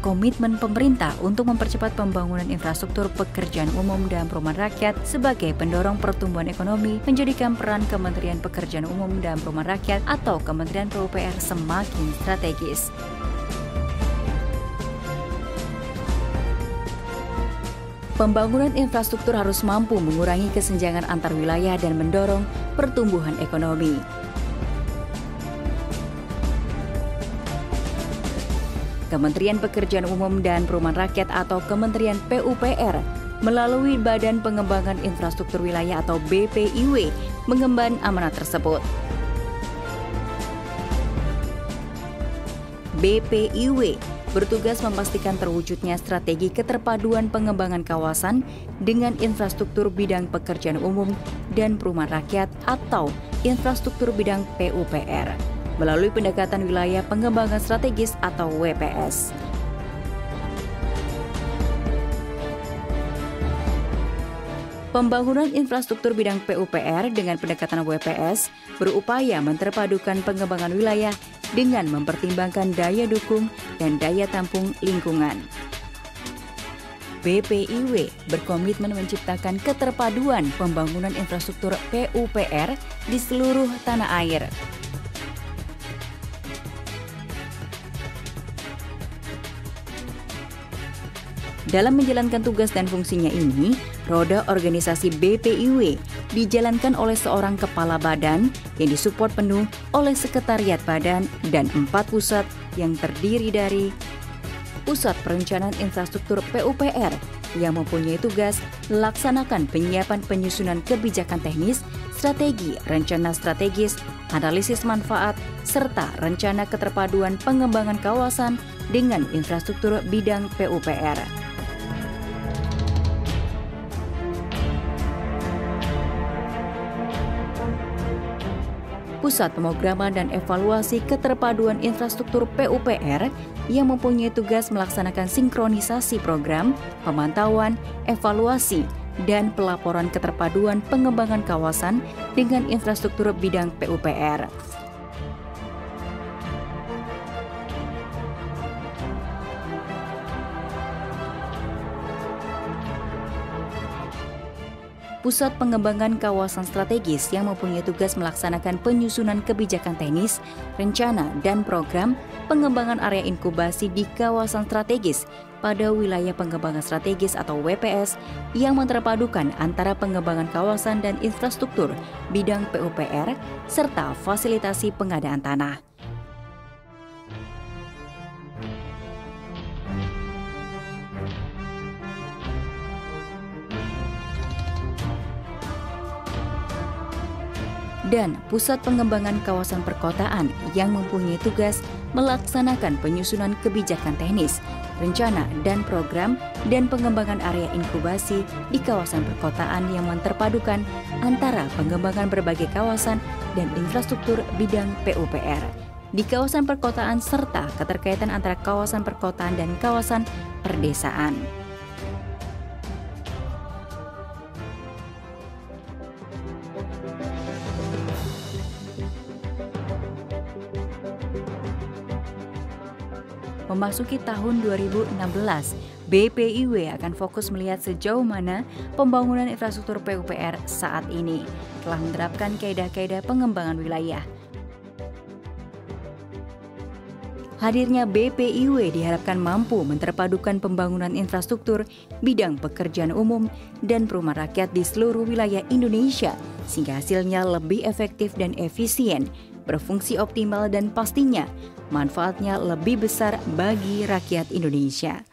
komitmen pemerintah untuk mempercepat pembangunan infrastruktur pekerjaan umum dan perumahan rakyat sebagai pendorong pertumbuhan ekonomi, menjadikan peran Kementerian Pekerjaan Umum dan Perumahan Rakyat atau Kementerian PUPR semakin strategis. Pembangunan infrastruktur harus mampu mengurangi kesenjangan antar wilayah dan mendorong pertumbuhan ekonomi. Kementerian Pekerjaan Umum dan Perumahan Rakyat atau Kementerian PUPR melalui Badan Pengembangan Infrastruktur Wilayah atau BPIW mengemban amanat tersebut. BPIW bertugas memastikan terwujudnya strategi keterpaduan pengembangan kawasan dengan infrastruktur bidang pekerjaan umum dan perumahan rakyat atau infrastruktur bidang PUPR melalui pendekatan wilayah pengembangan strategis atau WPS. Pembangunan infrastruktur bidang PUPR dengan pendekatan WPS berupaya menterpadukan pengembangan wilayah dengan mempertimbangkan daya dukung dan daya tampung lingkungan. BPIW berkomitmen menciptakan keterpaduan pembangunan infrastruktur PUPR di seluruh tanah air. Dalam menjalankan tugas dan fungsinya ini, roda organisasi BPIW dijalankan oleh seorang kepala badan yang disupport penuh oleh sekretariat badan dan 4 pusat yang terdiri dari Pusat Perencanaan Infrastruktur PUPR yang mempunyai tugas melaksanakan penyiapan penyusunan kebijakan teknis, strategi, rencana strategis, analisis manfaat, serta rencana keterpaduan pengembangan kawasan dengan infrastruktur bidang PUPR. Pusat Pemrograman dan Evaluasi Keterpaduan Infrastruktur PUPR yang mempunyai tugas melaksanakan sinkronisasi program, pemantauan, evaluasi, dan pelaporan keterpaduan pengembangan kawasan dengan infrastruktur bidang PUPR. Pusat Pengembangan Kawasan Strategis yang mempunyai tugas melaksanakan penyusunan kebijakan teknis, rencana, dan program pengembangan area inkubasi di kawasan strategis pada wilayah pengembangan strategis atau WPS yang menterpadukan antara pengembangan kawasan dan infrastruktur bidang PUPR serta fasilitasi pengadaan tanah. Dan Pusat Pengembangan Kawasan Perkotaan yang mempunyai tugas melaksanakan penyusunan kebijakan teknis, rencana dan program dan pengembangan area inkubasi di kawasan perkotaan yang menterpadukan antara pengembangan berbagai kawasan dan infrastruktur bidang PUPR di kawasan perkotaan serta keterkaitan antara kawasan perkotaan dan kawasan perdesaan. Memasuki tahun 2016, BPIW akan fokus melihat sejauh mana pembangunan infrastruktur PUPR saat ini telah menerapkan kaedah-kaedah pengembangan wilayah. Hadirnya BPIW diharapkan mampu menterpadukan pembangunan infrastruktur bidang pekerjaan umum dan perumahan rakyat di seluruh wilayah Indonesia sehingga hasilnya lebih efektif dan efisien, berfungsi optimal dan pastinya manfaatnya lebih besar bagi rakyat Indonesia.